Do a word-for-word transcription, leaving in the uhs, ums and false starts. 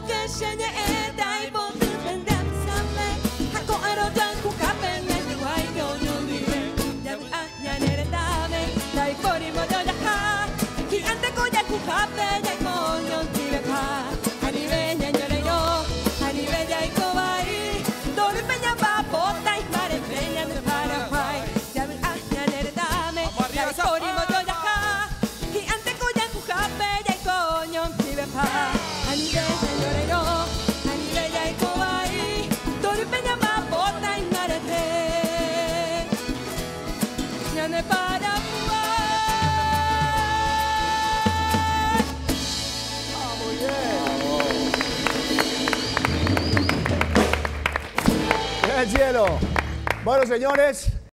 que llene eta y bote pendam same. Hako aro dan ku kapen ya ni wai yo no vive. Ya ah ya nere dame. Dai pori mo do ya ha. Ki ante ko ya ku kapen ya ko no vive pa. Ani ve ya nyore yo. Ani ve ya ko vai. Dole peña va bota y mare peña de para pai. Ya ah ya nere dame. Dai pori mo do ya ha. Ki ante ko ya ku kapen ya ko no vive pa. Ani ve ya nyore yo. Ani ve ya ko vai. Dole peña va bota y mare peña de para pai. Muy bien. Bien, cielo. Bueno, señores.